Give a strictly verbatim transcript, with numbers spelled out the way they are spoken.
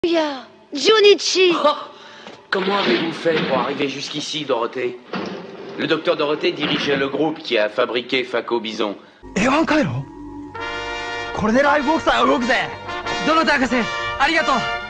Ya, Junichi. Oh, comment avez-vous fait pour arriver jusqu'ici, Dorothée? Le docteur Dorothée dirigeait le groupe qui a fabriqué Fako Bison. エヴァン回路これでライフオクサー動くぜ。ドロタ博士、ありがとう。